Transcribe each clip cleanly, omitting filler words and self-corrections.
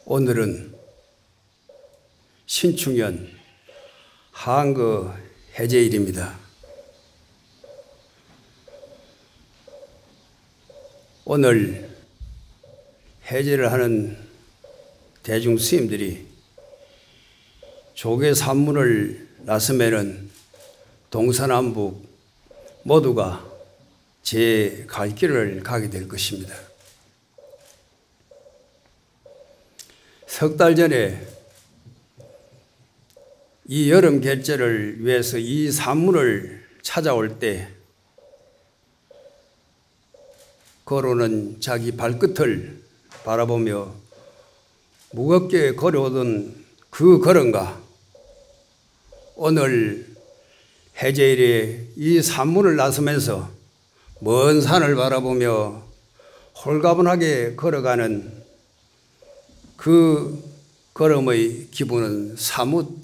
오늘은 신축년 한거 해제일입니다. 오늘 해제를 하는 대중 스님들이 조계 산문을 나서면은 동서남북 모두가 제 갈 길을 가게 될 것입니다. 석 달 전에 이 여름 결제를 위해서 이 산문을 찾아올 때 걸어오는 자기 발끝을 바라보며 무겁게 걸어오던 그 걸음과 오늘 해제일에 이 산문을 나서면서 먼 산을 바라보며 홀가분하게 걸어가는 그 걸음의 기분은 사뭇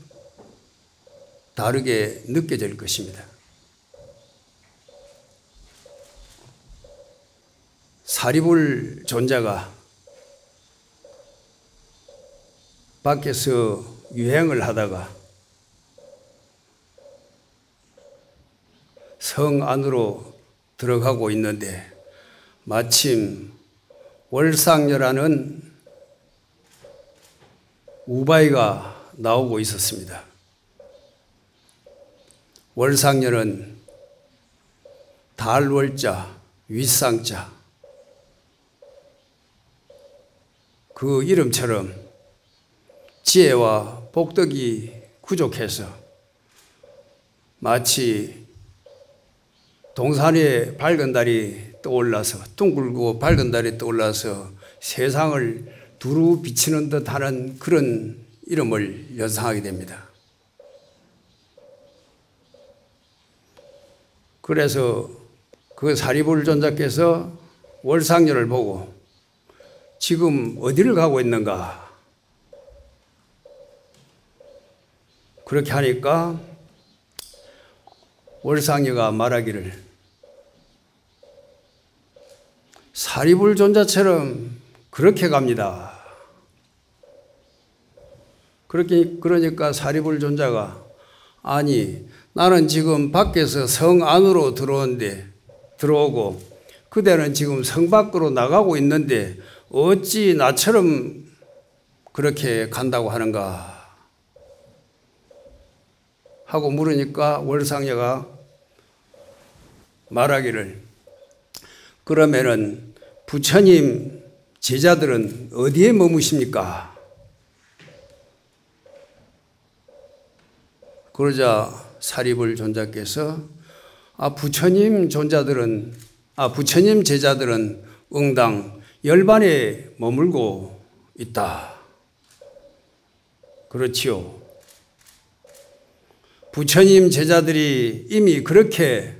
다르게 느껴질 것입니다. 사리불 존자가 밖에서 유행을 하다가 성 안으로 들어가고 있는데 마침 월상녀라는 우바이가 나오고 있었습니다. 월상녀는 달월자, 윗상자 그 이름처럼 지혜와 복덕이 부족해서 마치 동산에 밝은 달이 떠올라서 둥글고 밝은 달이 떠올라서 세상을 두루 비치는 듯하는 그런 이름을 연상하게 됩니다. 그래서 그 사리불 존자께서 월상녀를 보고 지금 어디를 가고 있는가? 그렇게 하니까 월상녀가 말하기를 사리불 존자처럼 그렇게 갑니다. 그러니까 사리불 존자가 아니 나는 지금 밖에서 성 안으로 들어오고 그대는 지금 성 밖으로 나가고 있는데 어찌 나처럼 그렇게 간다고 하는가 하고 물으니까 월상녀가 말하기를 그러면은 부처님 제자들은 어디에 머무십니까? 그러자 사리불 존자께서 부처님 제자들은 응당 열반에 머물고 있다. 그렇지요. 부처님 제자들이 이미 그렇게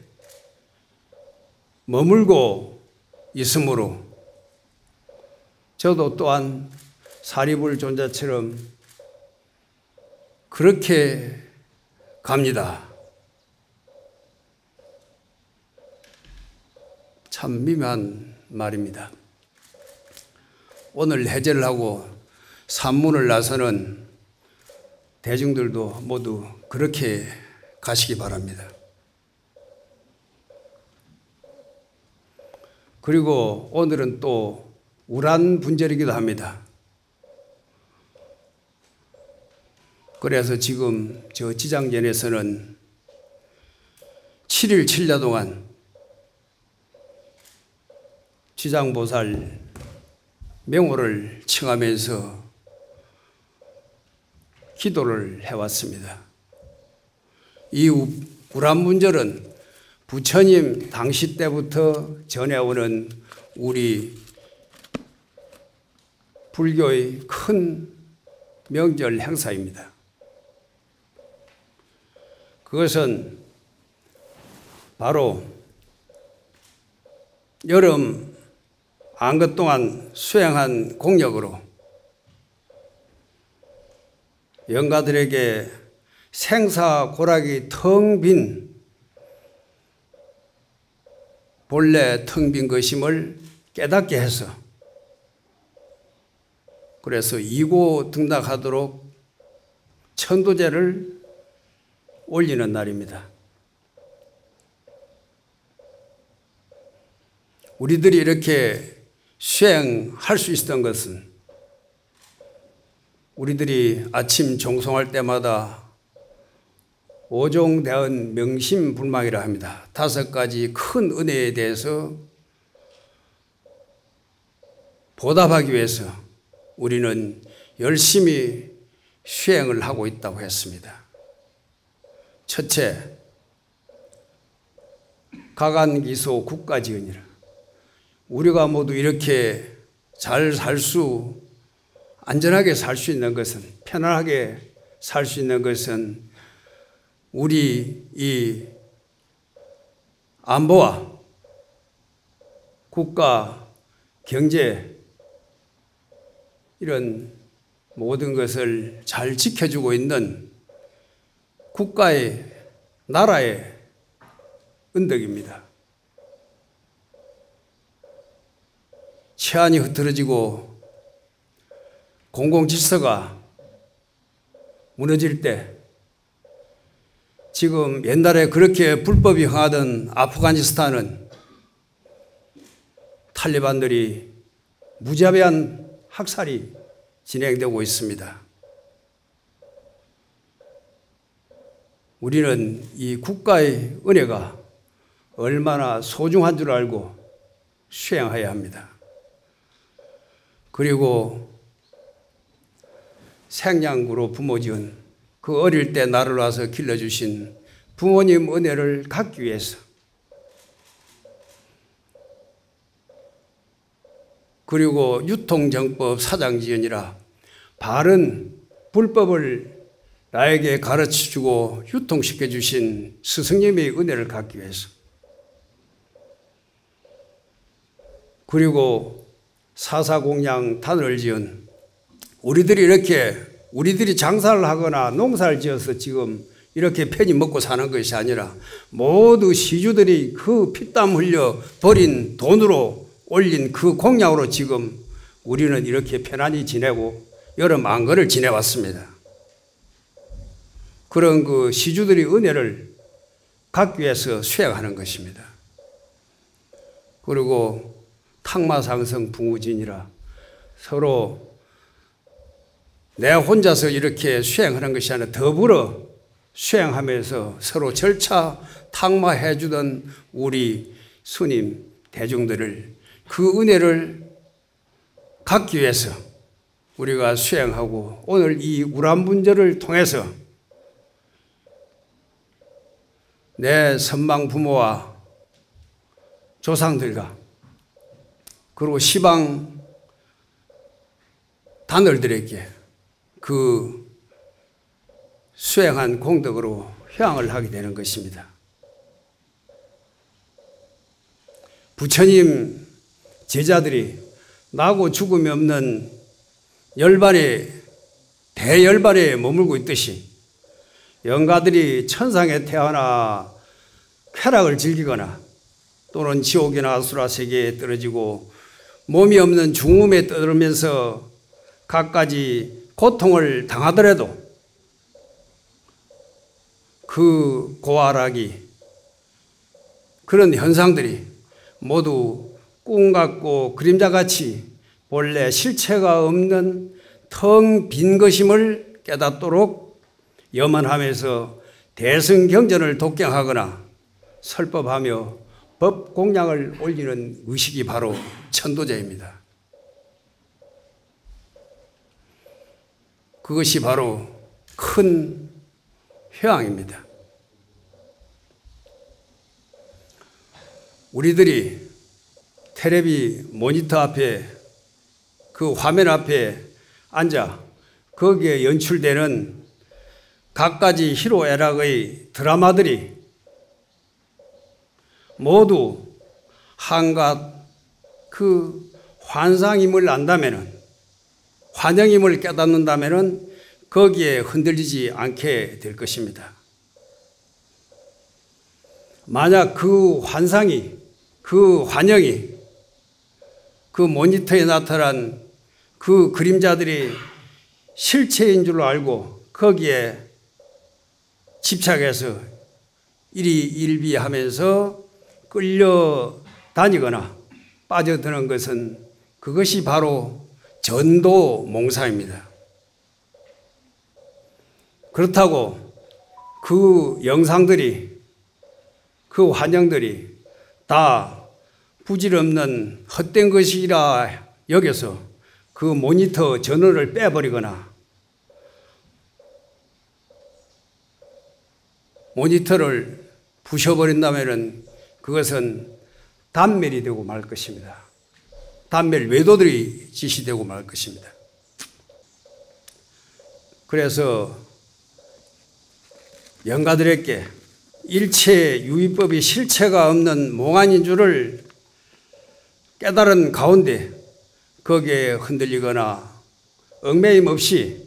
머물고 있으므로 저도 또한 사리불 존자처럼 그렇게 갑니다. 참 미묘한 말입니다. 오늘 해제를 하고 산문을 나서는 대중들도 모두 그렇게 가시기 바랍니다. 그리고 오늘은 또 우란 분절이기도 합니다. 그래서 지금 저 지장전에서는 7일 7야 동안 지장보살 명호를 칭하면서 기도를 해왔습니다. 이 우란분절은 부처님 당시 때부터 전해오는 우리 불교의 큰 명절 행사입니다. 그것은 바로 여름 안것 동안 수행한 공력으로 영가들에게 생사고락이 텅 빈 본래 텅 빈 것임을 깨닫게 해서 그래서 이고 등락하도록 천도제를 올리는 날입니다. 우리들이 이렇게 수행할 수 있었던 것은 우리들이 아침 종송할 때마다 오종대언 명심불망이라 합니다. 5가지 큰 은혜에 대해서 보답하기 위해서 우리는 열심히 수행을 하고 있다고 했습니다. 첫째, 가간기소 국가지은이라. 우리가 모두 이렇게 잘 안전하게 살 수 있는 것은, 편안하게 살 수 있는 것은 우리 이 안보와 국가, 경제 이런 모든 것을 잘 지켜주고 있는 국가의, 나라의 은덕입니다. 치안이 흐트러지고 공공질서가 무너질 때, 지금 옛날에 그렇게 불법이 흥하던 아프가니스탄은 탈리반들이 무자비한 학살이 진행되고 있습니다. 우리는 이 국가의 은혜가 얼마나 소중한 줄 알고 수행해야 합니다. 그리고 생양구로 부모 지은 그 어릴 때 나를 와서 길러주신 부모님 은혜를 갖기 위해서, 그리고 유통정법 사장지연이라 바른 불법을 나에게 가르쳐주고 유통시켜 주신 스승님의 은혜를 갖기 위해서, 그리고 사사공양 단을 지은 우리들이 장사를 하거나 농사를 지어서 지금 이렇게 편히 먹고 사는 것이 아니라 모두 시주들이 그 피땀 흘려 버린 돈으로 올린 그 공양으로 지금 우리는 이렇게 편안히 지내고 여러 만거를 지내왔습니다. 그런 그 시주들의 은혜를 갖기 위해서 수행하는 것입니다. 그리고 탁마상성 붕우진이라 서로 내 혼자서 이렇게 수행하는 것이 아니라 더불어 수행하면서 서로 절차 탁마해 주던 우리 스님 대중들을, 그 은혜를 갖기 위해서 우리가 수행하고, 오늘 이 우람분절을 통해서 내 선망 부모와 조상들과 그리고 시방 단월들에게 그 수행한 공덕으로 효양을 하게 되는 것입니다. 부처님 제자들이 나고 죽음이 없는 대열반에 머물고 있듯이 영가들이 천상에 태어나 쾌락을 즐기거나 또는 지옥이나 아수라 세계에 떨어지고 몸이 없는 중음에 떠들면서 갖가지 고통을 당하더라도 그 고아락이, 그런 현상들이 모두 꿈 같고 그림자같이 본래 실체가 없는 텅 빈 것임을 깨닫도록 염원하면서 대승경전을 독경하거나 설법하며 법공양을 올리는 의식이 바로 천도제입니다. 그것이 바로 큰 효양입니다. 우리들이 텔레비 모니터 앞에, 그 화면 앞에 앉아 거기에 연출되는 갖가지 희로애락의 드라마들이 모두 한갓 그 환상임을 안다면은, 환영임을 깨닫는다면은 거기에 흔들리지 않게 될 것입니다. 만약 그 환상이, 그 환영이, 그 모니터에 나타난 그 그림자들이 실체인 줄로 알고 거기에 집착해서 일희일비하면서 끌려다니거나 빠져드는 것은 그것이 바로 전도몽사입니다. 그렇다고 그 영상들이, 그 환영들이 다 부질없는 헛된 것이라 여겨서 그 모니터 전원을 빼버리거나 모니터를 부셔버린다면 그것은 단멸이 되고 말 것입니다. 단멸 외도들이 지시되고 말 것입니다. 그래서 영가들에게 일체 유의법이 실체가 없는 몽환인 줄을 깨달은 가운데 거기에 흔들리거나 얽매임 없이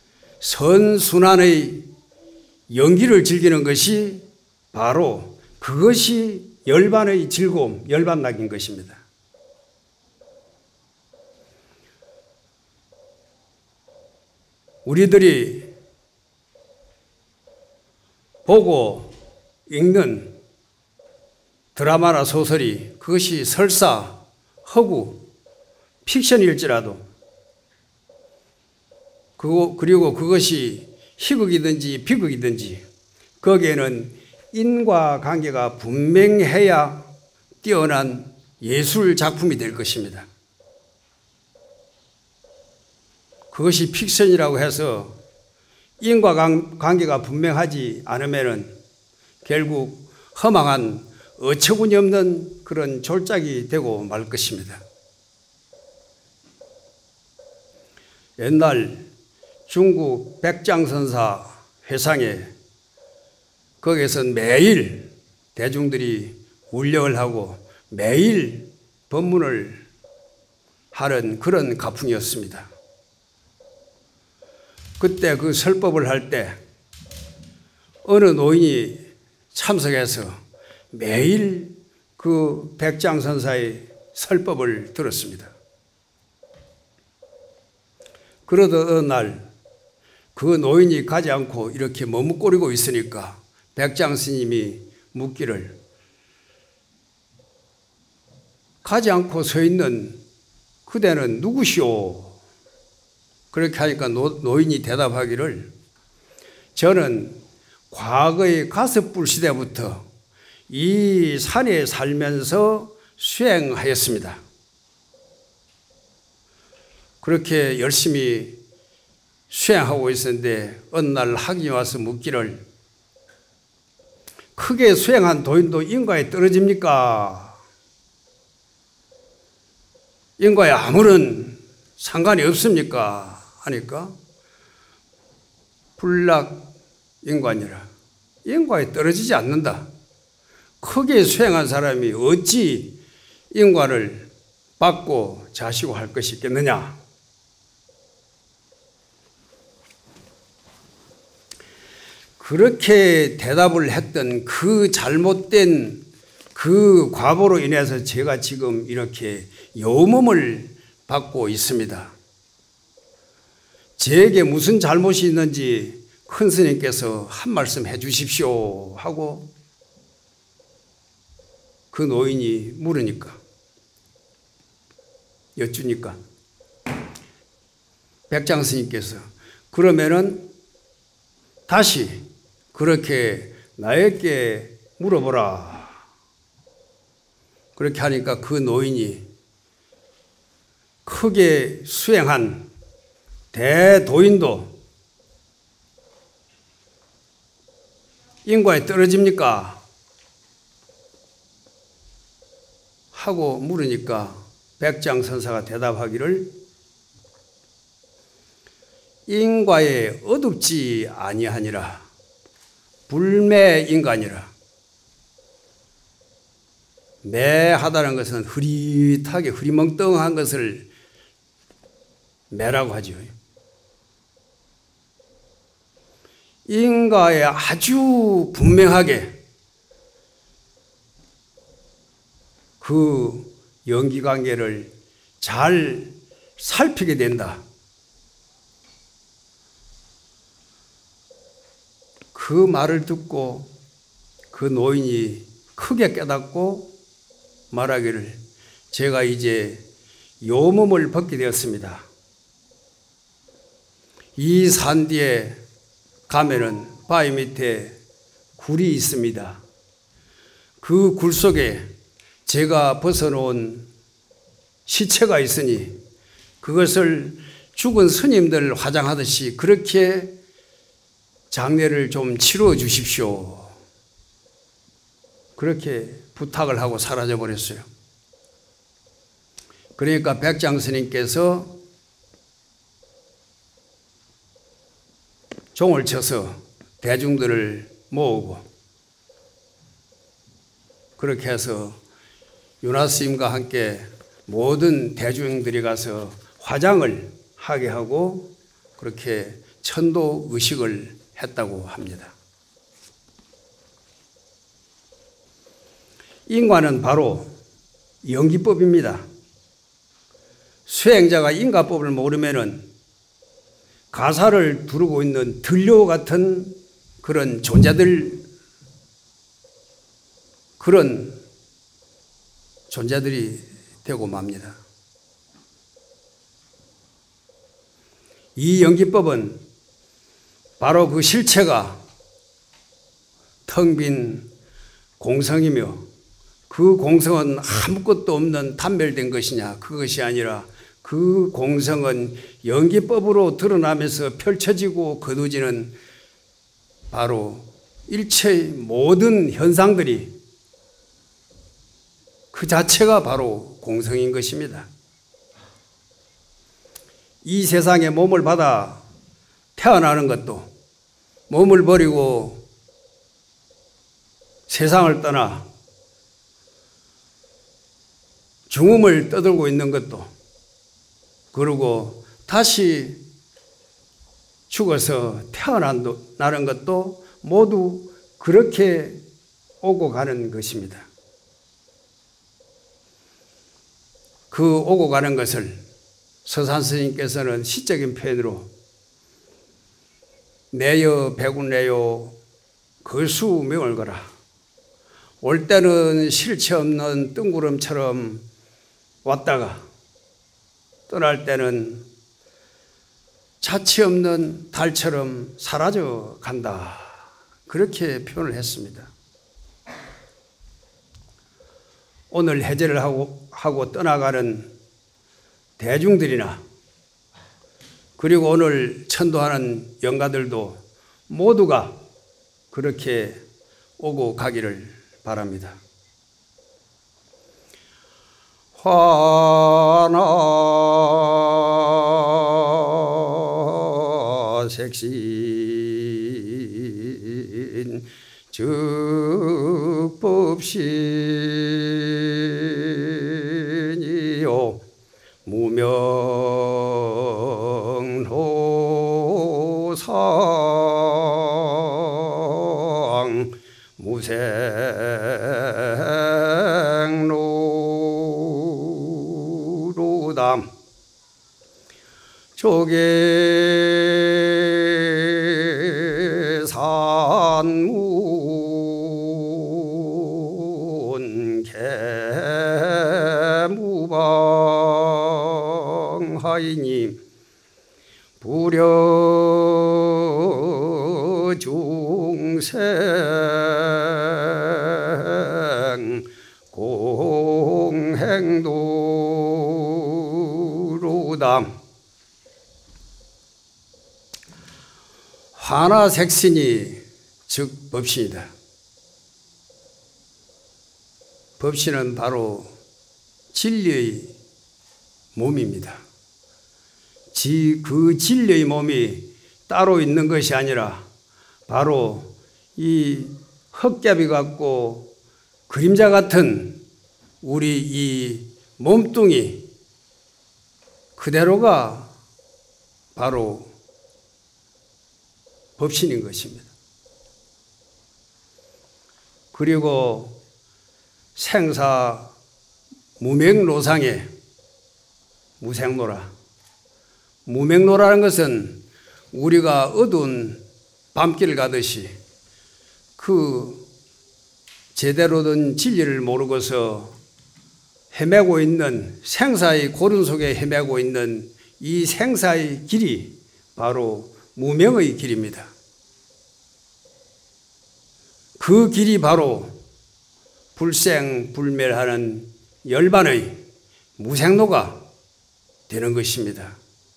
선순환의 연기를 즐기는 것이 바로 그것이 열반의 즐거움, 열반락인 것입니다. 우리들이 보고 읽는 드라마나 소설이 그것이 설사 허구, 픽션일지라도 그리고 그것이 희극이든지 비극이든지 거기에는 인과관계가 분명해야 뛰어난 예술 작품이 될 것입니다. 그것이 픽션이라고 해서 인과관계가 분명하지 않으면 결국 허망한 어처구니 없는 그런 졸작이 되고 말 것입니다. 옛날 중국 백장선사 회상에 거기에선 매일 대중들이 울력을 하고 매일 법문을 하는 그런 가풍이었습니다. 그때 그 설법을 할 때 어느 노인이 참석해서 매일 그 백장선사의 설법을 들었습니다. 그러던 어느 날 그 노인이 가지 않고 이렇게 머뭇거리고 있으니까 백장 스님이 묻기를 가지 않고 서 있는 그대는 누구시오? 그렇게 하니까 노인이 대답하기를 저는 과거의 가습불 시대부터 이 산에 살면서 수행하였습니다. 그렇게 열심히 수행하고 있었는데 어느 날 학인이 와서 묻기를 크게 수행한 도인도 인과에 떨어집니까? 인과에 아무런 상관이 없습니까? 하니까 불락인관이라 인과에 떨어지지 않는다. 크게 수행한 사람이 어찌 인과를 받고 자시고 할 것이 있겠느냐? 그렇게 대답을 했던 그 잘못된 그 과보로 인해서 제가 지금 이렇게 요몸을 받고 있습니다. 제게 무슨 잘못이 있는지 큰 스님께서 한 말씀 해 주십시오 하고 그 노인이 물으니까 여쭈니까 백장 스님께서 그러면은 다시 그렇게 나에게 물어보라. 그렇게 하니까 그 노인이 크게 수행한 대도인도 인과에 떨어집니까? 하고 물으니까 백장선사가 대답하기를 인과에 어둡지 아니하니라 불매인간이라. 매하다는 것은 흐릿하게 흐리멍덩한 것을 매라고 하죠. 인과에 아주 분명하게 그 연기관계를 잘 살피게 된다. 그 말을 듣고 그 노인이 크게 깨닫고 말하기를 제가 이제 요 몸을 벗게 되었습니다. 이 산 뒤에 가면은 바위 밑에 굴이 있습니다. 그 굴 속에 제가 벗어놓은 시체가 있으니 그것을 죽은 스님들 화장하듯이 그렇게 장례를 좀 치루어 주십시오. 그렇게 부탁을 하고 사라져 버렸어요. 그러니까 백장 스님께서 종을 쳐서 대중들을 모으고 그렇게 해서 윤화 스님과 함께 모든 대중들이 가서 화장을 하게 하고 그렇게 천도 의식을 했다고 합니다. 인과는 바로 연기법입니다. 수행자가 인과법을 모르면은 가사를 두르고 있는 들려 같은 그런 존재들, 그런 존재들이 되고 맙니다. 이 연기법은 바로 그 실체가 텅 빈 공성이며 그 공성은 아무것도 없는 단멸된 것이냐, 그것이 아니라 그 공성은 연기법으로 드러나면서 펼쳐지고 거두지는 바로 일체의 모든 현상들이 그 자체가 바로 공성인 것입니다. 이 세상에 몸을 받아 태어나는 것도 몸을 버리고 세상을 떠나 죽음을 떠들고 있는 것도 그리고 다시 죽어서 태어나는 것도 모두 그렇게 오고 가는 것입니다. 그 오고 가는 것을 서산 스님께서는 시적인 표현으로 내여 백운내요 거수명을 거라. 올 때는 실체 없는 뜬구름처럼 왔다가 떠날 때는 자취 없는 달처럼 사라져 간다. 그렇게 표현을 했습니다. 오늘 해제를 하고 떠나가는 대중들이나 그리고 오늘 천도하는 영가들도 모두가 그렇게 오고 가기를 바랍니다. 화나색신 즉법신이요 무명로상 무생로로담 조계산문 개무방하이님 불여중생 공행도로담 화나색신이 즉 법신이다. 법신은 바로 진리의 몸입니다. 그 진리의 몸이 따로 있는 것이 아니라 바로 이 헛개비 같고 그림자 같은 우리 이 몸뚱이 그대로가 바로 법신인 것입니다. 그리고 생사 무명로상에 무생로라 무명로라는 것은 우리가 어두운 밤길을 가듯이 그 제대로 된 진리를 모르고서 헤매고 있는, 생사의 고른 속에 헤매고 있는 이 생사의 길이 바로 무명의 길입니다. 그 길이 바로 불생불멸하는 열반의 무생로가 되는 것입니다.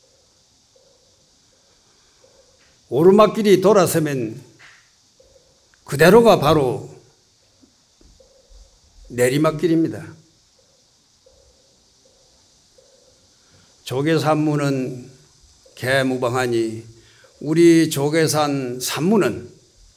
오르막길이 돌아서면 그대로가 바로 내리막길입니다. 조계산문은 개무방하니 우리 조계산 산문은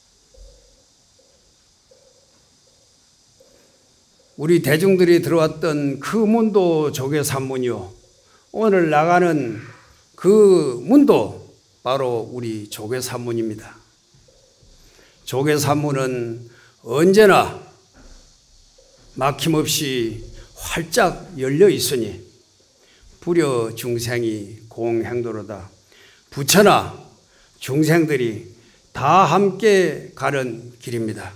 우리 대중들이 들어왔던 그 문도 조계산문이요, 오늘 나가는 그 문도 바로 우리 조계산문입니다. 조계산문은 언제나 막힘없이 활짝 열려 있으니 불여 중생이 공행도로다. 부처나 중생들이 다 함께 가는 길입니다.